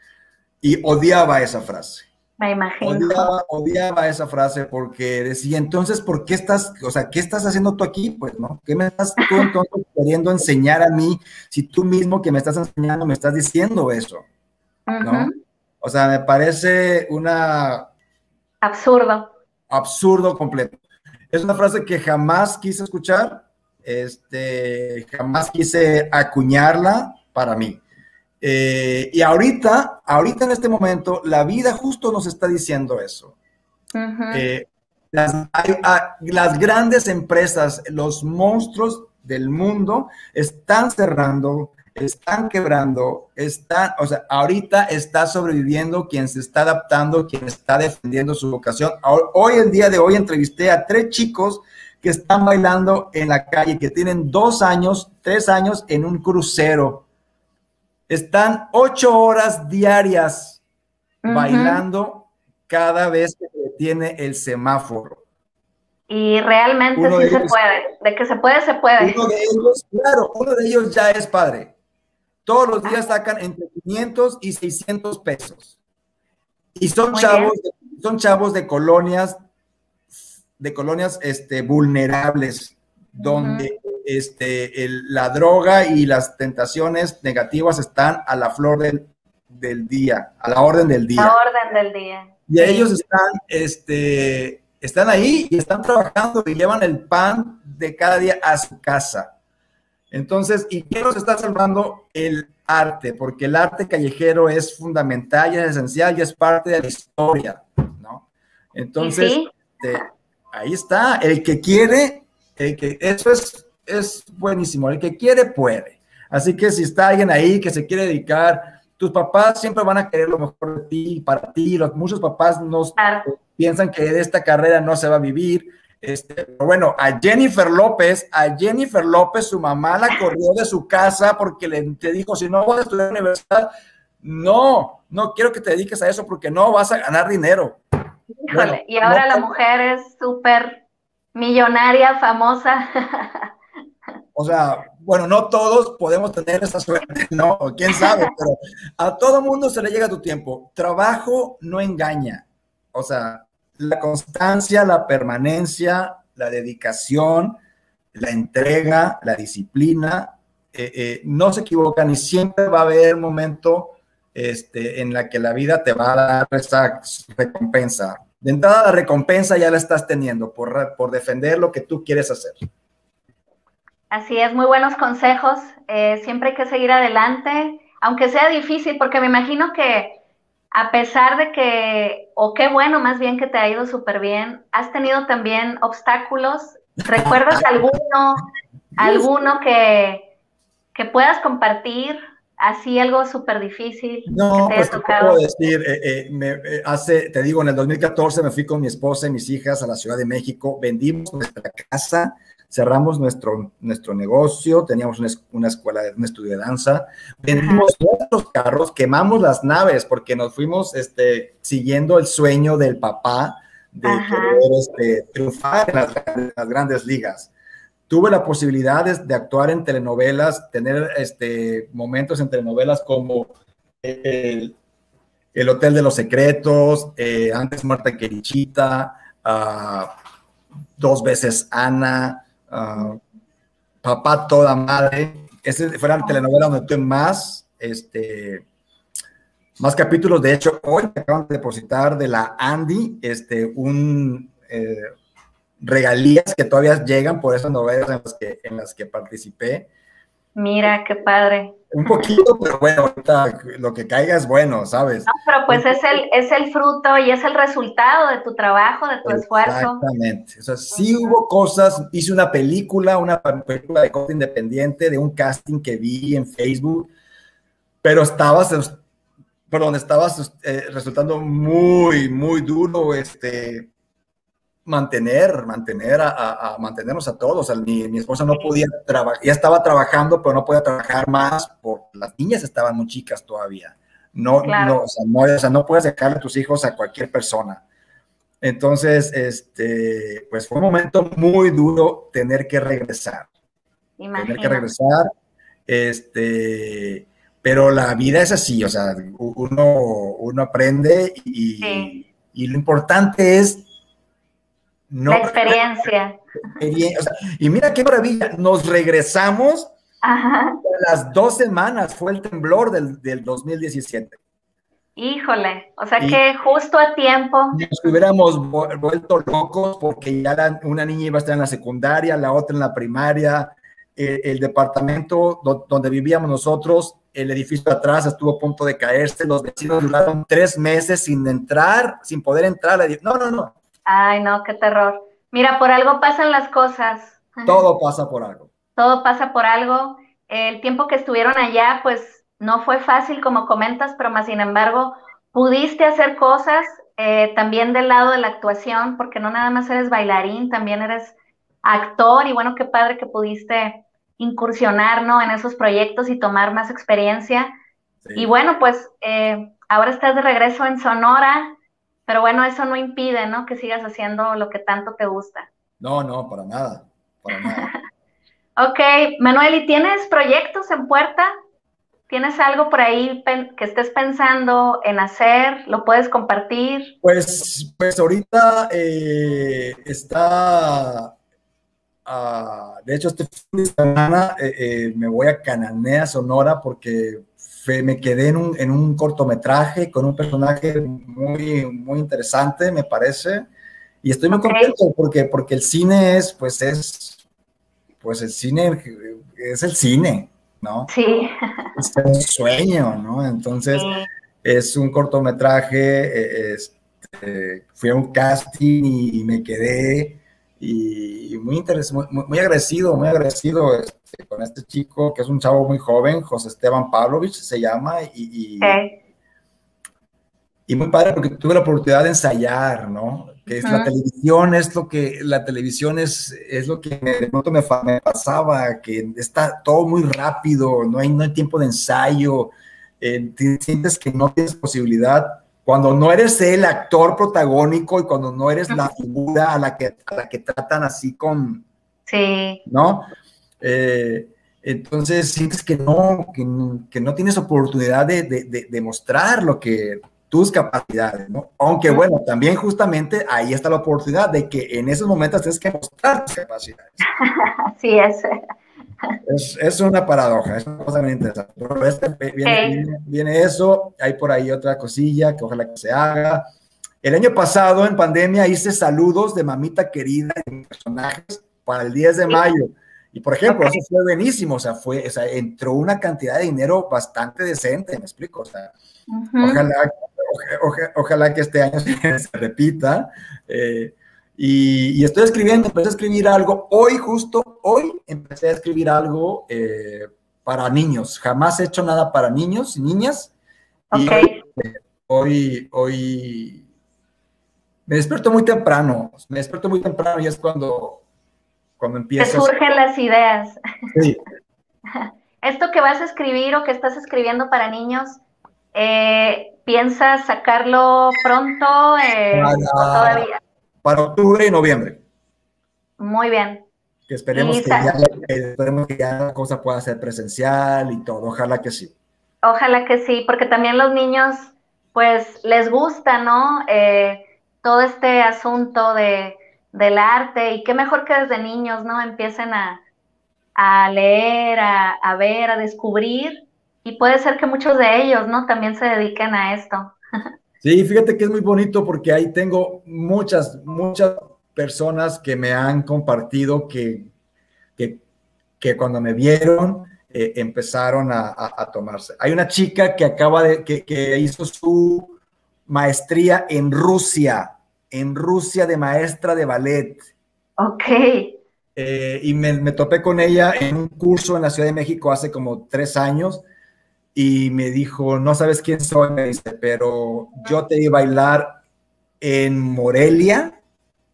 y odiaba esa frase. Me imagino. Odiaba, odiaba esa frase porque decía, entonces, ¿por qué estás, o sea, qué estás haciendo tú aquí? Pues, ¿no? ¿Qué me estás tú entonces queriendo enseñar a mí si tú mismo que me estás enseñando me estás diciendo eso? ¿No? Uh-huh. O sea, me parece una... Absurdo. Absurdo completo. Es una frase que jamás quise escuchar, este, jamás quise acuñarla para mí. Eh, y ahorita, ahorita en este momento, la vida justo nos está diciendo eso. Uh-huh. eh, las, hay, las grandes empresas, los monstruos del mundo están cerrando, están quebrando, están, o sea, ahorita está sobreviviendo quien se está adaptando, quien está defendiendo su vocación. Hoy, el día de hoy, entrevisté a tres chicos que están bailando en la calle, que tienen dos años, tres años en un crucero. Están ocho horas diarias uh-huh. bailando cada vez que se detiene el semáforo. Y realmente uno sí se ellos, puede. De que se puede, se puede. Uno de ellos, claro, uno de ellos ya es padre. Todos los días sacan entre quinientos y seiscientos pesos. Y son Muy chavos, de, son chavos de colonias, de colonias este, vulnerables, uh-huh. donde Este, el, la droga y las tentaciones negativas están a la flor del, del día, a la orden del día. La orden del día. Y sí. ellos están, este, están ahí y están trabajando y llevan el pan de cada día a su casa. Entonces, ¿y qué nos está salvando? El arte, porque el arte callejero es fundamental y es esencial y es parte de la historia, ¿no? Entonces, ¿Sí? este, ahí está, el que quiere, el que, eso es... es buenísimo, el que quiere puede. Así que si está alguien ahí que se quiere dedicar, tus papás siempre van a querer lo mejor de ti, para ti. Los, muchos papás no claro. piensan que de esta carrera no se va a vivir. Este, pero bueno, a Jennifer López, a Jennifer López, su mamá la corrió de su casa porque le te dijo, si no vas a estudiar en la universidad, no, no quiero que te dediques a eso porque no vas a ganar dinero. Híjole, bueno, y ahora no, la mujer es súper millonaria, famosa. O sea, bueno, no todos podemos tener esa suerte, ¿no? ¿Quién sabe? Pero a todo mundo se le llega tu tiempo. Trabajo no engaña. O sea, la constancia, la permanencia, la dedicación, la entrega, la disciplina, eh, eh, no se equivocan y siempre va a haber un momento este, en la que la vida te va a dar esa recompensa. De entrada, la recompensa ya la estás teniendo por, por defender lo que tú quieres hacer. Así es, muy buenos consejos. Eh, siempre hay que seguir adelante, aunque sea difícil, porque me imagino que a pesar de que, o qué bueno más bien que te ha ido súper bien, has tenido también obstáculos. ¿Recuerdas alguno, alguno que, que puedas compartir? Así algo súper difícil. No, que te pues te puedo decir, eh, eh, me, eh, hace, te digo, en el dos mil catorce me fui con mi esposa y mis hijas a la Ciudad de México, vendimos nuestra casa, cerramos nuestro, nuestro negocio, teníamos una, una escuela, un estudio de danza, vendimos Ajá. nuestros carros, quemamos las naves porque nos fuimos este, siguiendo el sueño del papá de Ajá. poder este, triunfar en las, en las grandes ligas. Tuve la posibilidad de, de actuar en telenovelas, tener este, momentos en telenovelas como el, el Hotel de los Secretos, eh, Antes Muerta que Lichita, uh, Dos veces Ana, uh, Papá Toda Madre. Esas fueron telenovelas donde tuve más, este, más capítulos. De hecho, hoy me acaban de depositar de la Andy este, un... Eh, regalías que todavía llegan por esas novelas en las que, en las que participé. Mira, qué padre. Un poquito, pero bueno, ahorita lo que caiga es bueno, ¿sabes? No, pero pues es el, es el fruto y es el resultado de tu trabajo, de tu esfuerzo. Exactamente. O sea, sí uh-huh. hubo cosas, hice una película, una película de corte independiente, de un casting que vi en Facebook, pero estabas, perdón, estabas eh, resultando muy, muy duro, este... mantener, mantener a, a, a mantenernos a todos. O sea, mi, mi esposa no podía trabajar, ya estaba trabajando, pero no podía trabajar más porque las niñas estaban muy chicas todavía. No, claro. no, o sea, no, o sea, no puedes dejarle a tus hijos a cualquier persona. Entonces, este, pues fue un momento muy duro tener que regresar. tener que imagino. regresar, este, pero la vida es así, o sea, uno, uno aprende Sí, y, y lo importante es la no experiencia. regresar. O sea, y mira qué maravilla, nos regresamos Ajá. a las dos semanas, fue el temblor del, del dos mil diecisiete. Híjole, o sea Y que justo a tiempo. nos hubiéramos vuelto locos porque ya la, una niña iba a estar en la secundaria, la otra en la primaria, eh, el departamento do, donde vivíamos nosotros, el edificio de atrás estuvo a punto de caerse, los vecinos duraron tres meses sin entrar, sin poder entrar. No, no, no, Ay, no, qué terror. Mira, por algo pasan las cosas. todo pasa por algo. Todo pasa por algo. El tiempo que estuvieron allá, pues no fue fácil, como comentas, pero más sin embargo, pudiste hacer cosas eh, también del lado de la actuación, porque no nada más eres bailarín, también eres actor y bueno, qué padre que pudiste incursionar, ¿no? En esos proyectos y tomar más experiencia. Y Sí. bueno, pues eh, ahora estás de regreso en Sonora, pero bueno, eso no impide, ¿no? Que sigas haciendo lo que tanto te gusta. No, no, para nada, para nada. Ok, Manuel, ¿y tienes proyectos en puerta? ¿Tienes algo por ahí pen- que estés pensando en hacer? ¿Lo puedes compartir? Pues, pues ahorita eh, está. Uh, de hecho, este fin de semana eh, eh, me voy a Cananea, Sonora, porque fe, me quedé en un, en un cortometraje con un personaje muy, muy interesante, me parece, y estoy muy Ok, contento porque, porque el cine es, pues es, pues el cine es el cine, ¿no? sí, Es un sueño, ¿no? Entonces, sí, es un cortometraje, eh, este, fui a un casting y, y me quedé y, y muy, interes, muy, muy agradecido, muy agradecido este, con este chico que es un chavo muy joven, José Esteban Pavlovich se llama, y, y, ok. y muy padre porque tuve la oportunidad de ensayar, ¿no? Que es la Ujú. televisión, es lo que, la televisión es, es lo que me, de pronto me, me pasaba, que está todo muy rápido, no hay, no hay tiempo de ensayo, eh, sientes que no tienes posibilidad, cuando no eres el actor protagónico y cuando no eres la figura a la que, a la que tratan así con, Sí, ¿no? Eh, entonces sientes que no, que, que no tienes oportunidad de, de, de, de mostrar lo que tus capacidades, ¿no? Aunque ujú. bueno, también justamente ahí está la oportunidad de que en esos momentos tienes que mostrar tus capacidades. Así es. Es, es una paradoja, es una cosa muy interesante. Pero este, viene, Ok, viene, viene eso, hay por ahí otra cosilla que ojalá que se haga. El año pasado, en pandemia, hice saludos de mamita querida en personajes para el diez de sí, mayo. Y, por ejemplo, ok. eso fue buenísimo. O sea, fue, o sea, entró una cantidad de dinero bastante decente, ¿me explico? O sea, Ujú. ojalá, oja, oja, ojalá que este año se, se repita. Eh, y, y, estoy escribiendo, empecé a escribir algo. Hoy, justo hoy, empecé a escribir algo eh, para niños. Jamás he hecho nada para niños y niñas. Y Ok, hoy, hoy, hoy me despierto muy temprano, me despierto muy temprano y es cuando, cuando te empiezas. surgen las ideas. Sí, Esto que vas a escribir o que estás escribiendo para niños, eh, ¿piensas sacarlo pronto eh, o para, todavía? para octubre y noviembre, Muy bien. que esperemos Y que ya, sa- que esperemos que ya la cosa pueda ser presencial y todo, ojalá que sí. ojalá que sí, porque también los niños, pues, les gusta, ¿no? Eh, todo este asunto de, del arte y qué mejor que desde niños, ¿no? Empiecen a, a leer, a, a ver, a descubrir y puede ser que muchos de ellos, ¿no? También se dediquen a esto. Sí, fíjate que es muy bonito porque ahí tengo muchas, muchas personas que me han compartido que, que, que cuando me vieron eh, empezaron a, a, a, tomarse. Hay una chica que acaba de, que, que hizo su maestría en Rusia, en Rusia de maestra de ballet. Ok, Eh, y me, me, topé con ella en un curso en la Ciudad de México hace como tres años y me dijo, no sabes quién soy, me dice, pero yo te di a bailar en Morelia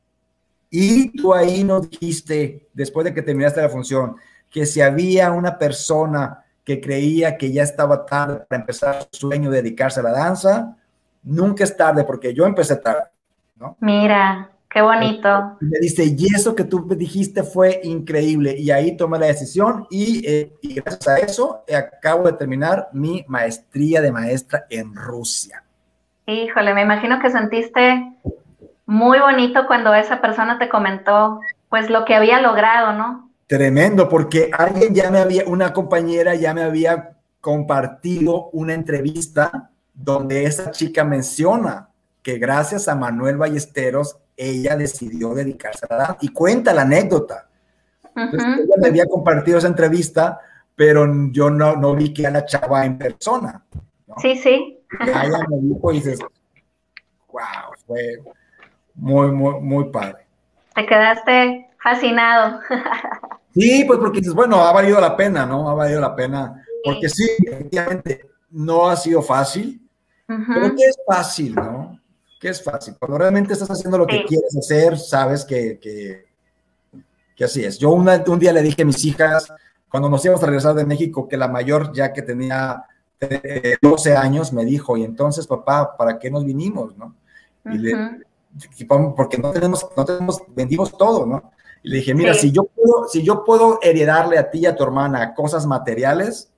y tú ahí nos dijiste, después de que terminaste la función, que si había una persona que creía que ya estaba tarde para empezar su sueño de dedicarse a la danza, nunca es tarde porque yo empecé tarde, ¿no? mira, Qué bonito. Y me dice, y eso que tú me dijiste fue increíble. Y ahí tomé la decisión y, eh, y gracias a eso eh, acabo de terminar mi maestría de maestra en Rusia. Híjole, me imagino que sentiste muy bonito cuando esa persona te comentó, pues, lo que había logrado, ¿no? Tremendo, porque alguien ya me había, una compañera ya me había compartido una entrevista donde esa chica menciona que gracias a Manuel Ballesteros ella decidió dedicarse a la danza y cuenta la anécdota. Entonces, Uh-huh. ella me había compartido esa entrevista, pero yo no, no vi que era la chava en persona, ¿no? Sí, sí. Ya ella me dijo y dices, wow, fue muy, muy, muy padre. Te quedaste fascinado. Sí, pues porque dices, bueno, ha valido la pena, ¿no? Ha valido la pena, porque Sí. sí, efectivamente, no ha sido fácil, pero Uh-huh. ¿qué es fácil, no? ¿Qué es fácil? Cuando realmente estás haciendo lo que Sí. quieres hacer, sabes que, que, que así es. Yo una, un día le dije a mis hijas, cuando nos íbamos a regresar de México, que la mayor, ya que tenía eh, doce años, me dijo, y entonces, papá, ¿para qué nos vinimos, no? Y le, Uh-huh. porque no tenemos, no tenemos, vendimos todo, ¿no? Y le dije, mira, Sí. si yo puedo, si yo puedo heredarle a ti y a tu hermana cosas materiales,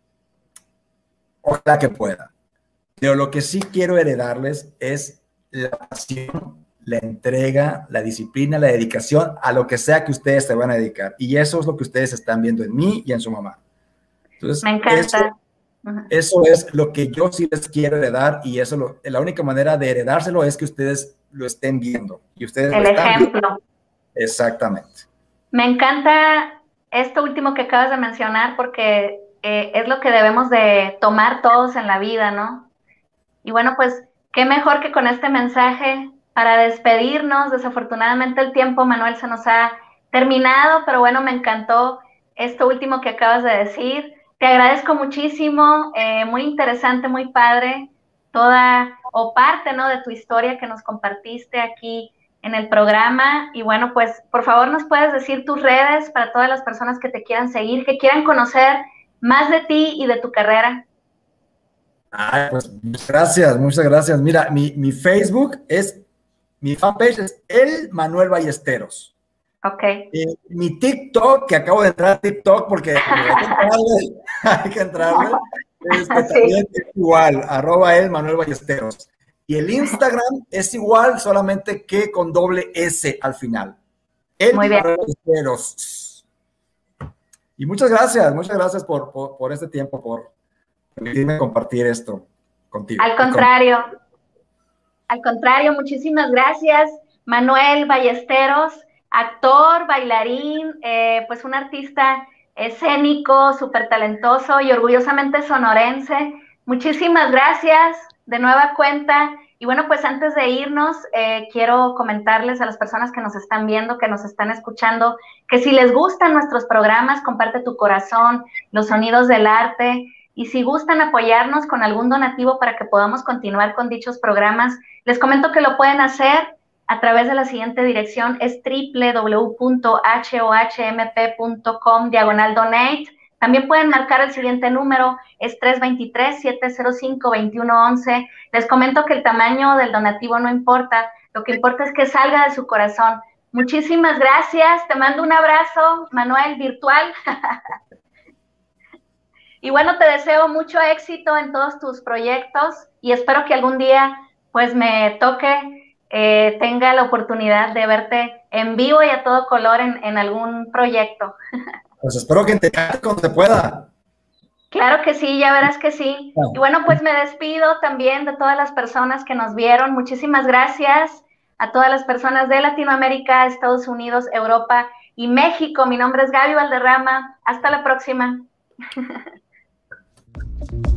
ojalá que pueda. Pero lo que sí quiero heredarles es la pasión, la entrega, la disciplina, la dedicación a lo que sea que ustedes se van a dedicar. Y eso es lo que ustedes están viendo en mí y en su mamá. Me Entonces, eso, encanta. Uh-huh. eso es lo que yo sí les quiero heredar y eso lo, la única manera de heredárselo es que ustedes lo estén viendo y ustedes lo El están viendo. ejemplo. Exactamente. Me encanta esto último que acabas de mencionar porque eh, es lo que debemos de tomar todos en la vida, ¿no? Y bueno, pues qué mejor que con este mensaje para despedirnos. Desafortunadamente el tiempo, Manuel, se nos ha terminado, pero bueno, me encantó esto último que acabas de decir. Te agradezco muchísimo, eh, muy interesante, muy padre, toda o parte, ¿no?, de tu historia que nos compartiste aquí en el programa. Y bueno, pues por favor nos puedes decir tus redes para todas las personas que te quieran seguir, que quieran conocer más de ti y de tu carrera. Ay, pues muchas gracias, muchas gracias. Mira, mi, mi Facebook es, mi fanpage es El Manuel Ballesteros. Ok. Eh, mi TikTok, que acabo de entrar a TikTok porque pues, hay que entrarle, hay que entrarle, este, Sí. también es igual, arroba El Manuel Ballesteros. Y el Instagram es igual, solamente que con doble S al final. El Muy bien. Manuel Ballesteros. Y muchas gracias, muchas gracias por, por, por este tiempo, por permitirme compartir esto contigo. Al contrario, al contrario, muchísimas gracias, Manuel Ballesteros, actor, bailarín, eh, pues un artista escénico, súper talentoso y orgullosamente sonorense. Muchísimas gracias de nueva cuenta. Y bueno, pues antes de irnos, eh, quiero comentarles a las personas que nos están viendo, que nos están escuchando, que si les gustan nuestros programas, comparte tu corazón, los sonidos del arte. Y si gustan apoyarnos con algún donativo para que podamos continuar con dichos programas, les comento que lo pueden hacer a través de la siguiente dirección, es doble u doble u doble u punto hohmp.com diagonal donate. También pueden marcar el siguiente número, es tres dos tres, siete cero cinco, dos uno uno uno. Les comento que el tamaño del donativo no importa, lo que importa es que salga de su corazón. Muchísimas gracias, te mando un abrazo, Manuel, virtual. Y bueno, te deseo mucho éxito en todos tus proyectos y espero que algún día pues me toque, eh, tenga la oportunidad de verte en vivo y a todo color en, en algún proyecto. Pues espero que te cante cuando se pueda. Claro que sí, ya verás que sí. Y bueno, pues me despido también de todas las personas que nos vieron. Muchísimas gracias a todas las personas de Latinoamérica, Estados Unidos, Europa y México. Mi nombre es Gaby Valderrama. Hasta la próxima.